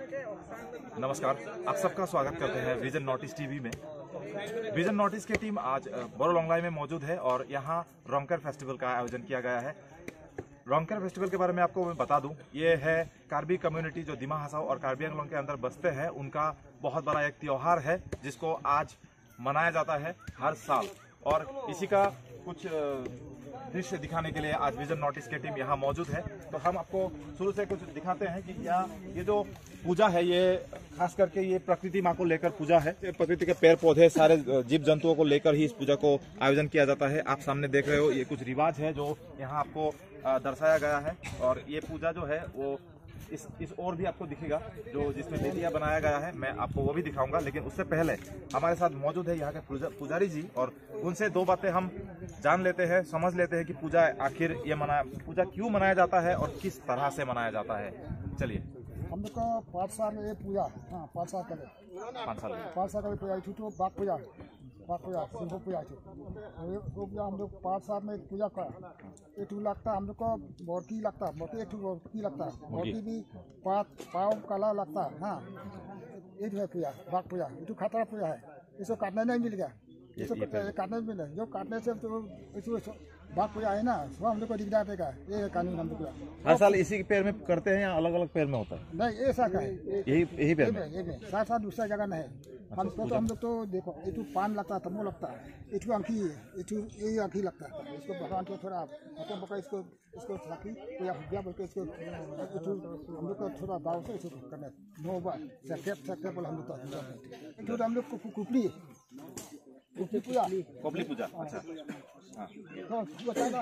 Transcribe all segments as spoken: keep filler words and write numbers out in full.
नमस्कार, आप सबका स्वागत करते हैं विजन नोटिस टीवी में। विजन नोटिस की टीम आज बोरोलॉन्गलाई में मौजूद है और यहाँ रोंगकर फेस्टिवल का आयोजन किया गया है। रोंगकर फेस्टिवल के बारे में आपको मैं बता दूं, ये है कार्बी कम्युनिटी जो दिमा हसाओ और कार्बी आंगलोंग के अंदर बसते हैं, उनका बहुत बड़ा एक त्योहार है जिसको आज मनाया जाता है हर साल। और इसी का कुछ दृश्य दिखाने के लिए आज विजन नोटिस की टीम यहाँ मौजूद है। तो हम आपको शुरू से कुछ दिखाते हैं कि यहाँ ये जो पूजा है, ये खास करके ये प्रकृति माँ को लेकर पूजा है। प्रकृति के पेड़ पौधे सारे जीव जंतुओं को लेकर ही इस पूजा को आयोजन किया जाता है। आप सामने देख रहे हो, ये कुछ रिवाज है जो यहाँ आपको दर्शाया गया है। और ये पूजा जो है वो इस इस और भी आपको दिखेगा, जो जिसमें बेदिया बनाया गया है, मैं आपको वो भी दिखाऊंगा। लेकिन उससे पहले हमारे साथ मौजूद है यहाँ के पुजारी जी, और उनसे दो बातें हम जान लेते हैं, समझ लेते हैं कि पूजा आखिर ये मना पूजा क्यों मनाया जाता है और किस तरह से मनाया जाता है। चलिए। हम लोग को पाँच साल में ये पूजा, हाँ पाँच साल पहले पाँच साल पाँच साल का पूजा थी, तो बाघ पूजा बाघ पूजा सिंह पूजा थी। वो पूजा हम लोग पाँच साल में पूजा करा। एक लगता हम लोग को मोरकी लगता, मोरकी एक मोरकी लगता, मोरकी भी पाँच पाँव काला लगता है। हाँ, एक है पूजा बाघ पूजा, ये खतरा पूजा है, इसको काटने नहीं मिल गया, इसको काटने मिले, जो काटने से तो इसको बाघ पूजा है ना, वो हम लोग को दिखता देगा। ये कानून हम लोग का हर साल इसी पेड़ में करते हैं या अलग अलग पेड़ में होता है? नहीं, ऐसा का है, यही यही पेड़ में, यही साथ साथ दूसरा जगह नहीं। हम तो हम लोग तो देखो, इटू पान लगता है, तमो लगता है, इटू आँखी इटू यही आँखी लगता है। इसको भगवान को थोड़ा मतलब बका इसको इसको राखी पूजा पूजा बोल के इसको इटू हम लोग को थोड़ा दाव से इसको करना नो बार सेकेप सेकेप बोला हम लोग तो इटू हम लोग को कुपली कुपली पूजा कोपली पूजा। अच्छा, हाँ, तो बताना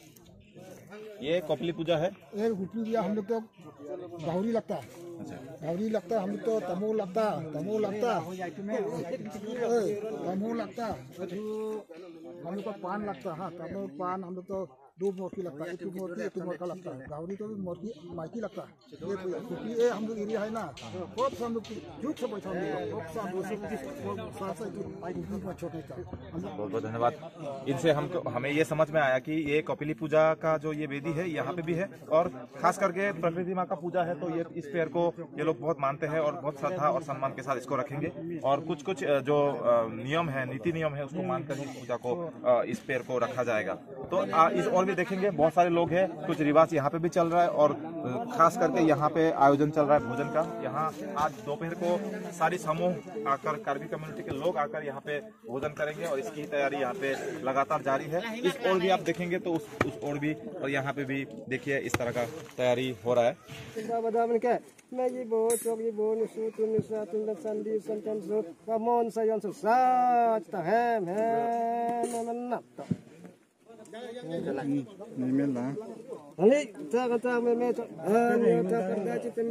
ये कोपली पूजा है। ये कुपली पूजा हम लोग तो गौरी लगता है। अच्छा, गौरी लगता है, हम लोग तो तमो लगता तमो लगता तमो लगता हम लोग को पान लगता है। हाँ, तमो पान हम लोग तो दो मोरकी लगता है, एक मोरकी एक मोरका लगता है। गौरी तो भी मोरकी माइकी लगता है। ये क्योंकि ये हम लोग एरिया है ना, बहुत से हम लोग झूठ से बैठा छोटे बहुत बहुत धन्यवाद। इनसे हमको हमें ये समझ में आया कि ये कपिली पूजा का जो ये वेदी है यहाँ पे भी है, और खास करके प्रकृति माँ का पूजा है, तो ये इस पेड़ को ये लोग बहुत मानते हैं और बहुत श्रद्धा और सम्मान के साथ इसको रखेंगे। और कुछ कुछ जो नियम है, नीति नियम है, उसको मानकर ही पूजा को इस पेड़ को रखा जाएगा। तो इस और भी देखेंगे, बहुत सारे लोग हैं, कुछ रिवाज यहाँ पे भी चल रहा है, और खास करके यहाँ पे आयोजन चल रहा है भोजन का। यहाँ आज दोपहर को सारी समूह आकर, कार्बी कम्युनिटी के लोग आकर यहाँ पे भोजन करेंगे, और इसकी तैयारी यहाँ पे लगातार जारी है। इस ओर भी आप देखेंगे तो उस उस ओर भी, और यहाँ पे भी देखिए इस तरह का तैयारी हो रहा है। Hãy subscribe cho kênh Ghiền Mì Gõ để không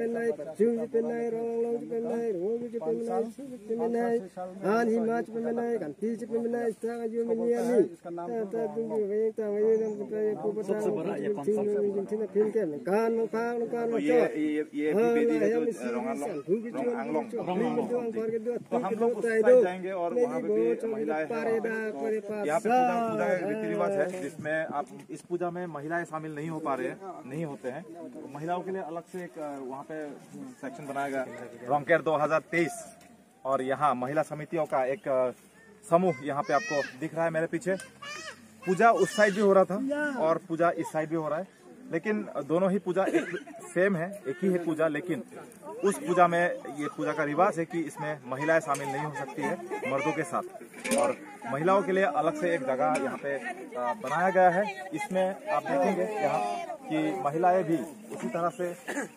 रिवाज है जिसमें आप इस पूजा में महिलाएं शामिल नहीं हो पा रहे हैं, नहीं होते हैं। तो महिलाओं के लिए अलग से एक वहाँ पे सेक्शन बनाया गया, रोंगकर दो हज़ार तेईस, और यहाँ महिला समितियों का एक समूह यहाँ पे आपको दिख रहा है मेरे पीछे। पूजा उस साइड भी हो रहा था और पूजा इस साइड भी हो रहा है, लेकिन दोनों ही पूजा एक सेम है, एक ही है पूजा। लेकिन उस पूजा में ये पूजा का रिवाज है कि इसमें महिलाएं शामिल नहीं हो सकती है मर्दों के साथ, और महिलाओं के लिए अलग से एक जगह यहाँ पे बनाया गया है। इसमें आप देखेंगे यहाँ कि महिलाएं भी उसी तरह से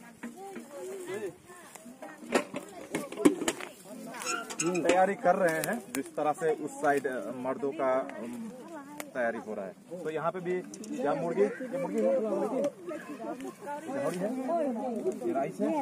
तैयारी कर रहे हैं जिस तरह से उस साइड मर्दों का तैयारी हो रहा है। तो यहाँ पे भी क्या मुर्गी, ये मुर्गी है, मुर्गी है, ये राइस है।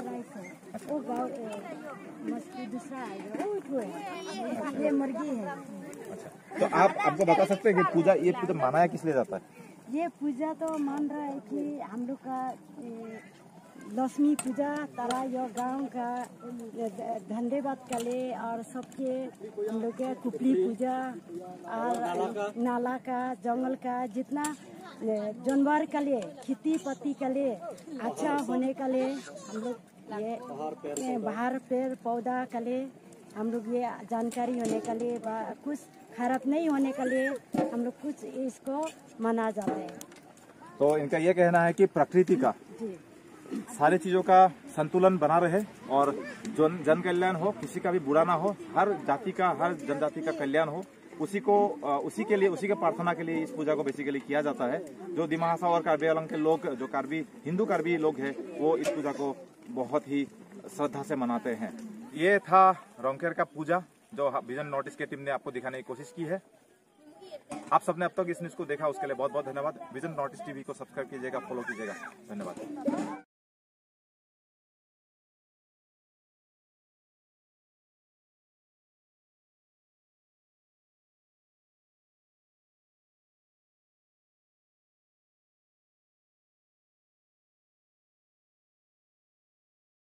ये मुर्गी है। अच्छा, तो आप आपको बता सकते हैं कि पूजा ये पूजा मनाया किस लिए जाता है? ये पूजा तो मान रहा है कि हम लोग का लक्ष्मी पूजा तारा यो गांव का धन्यवाद के लिए, और सबके हम लोग के कुपली पूजा और नाला का जंगल का जितना जानवर के लिए, खेती पत्ती के लिए अच्छा होने के लिए हम लोग ये ये बाहर पेड़ पौधा के लिए हम लोग ये जानकारी होने के लिए कुछ खराब नहीं होने के लिए हम लोग कुछ इसको मना जाता है। तो इनका ये कहना है कि प्रकृति का सारी चीजों का संतुलन बना रहे और जो जन कल्याण हो, किसी का भी बुरा ना हो, हर जाति का हर जनजाति का कल्याण हो, उसी को उसी के लिए उसी के प्रार्थना के लिए इस पूजा को बेसिकली किया जाता है। जो दिमा हासा और कार्बी आंगलंग के लोग, जो कार्बी हिंदू कार्बी लोग हैं, वो इस पूजा को बहुत ही श्रद्धा से मनाते हैं। ये था रोंकेर का पूजा जो विजन नॉर्थ ईस्ट की टीम ने आपको दिखाने की कोशिश की है। आप सबने अब तक इस न्यूज को देखा, उसके लिए बहुत बहुत धन्यवाद। विजन नॉर्थ ईस्ट टीवी को सब्सक्राइब कीजिएगा, फॉलो कीजिएगा। धन्यवाद।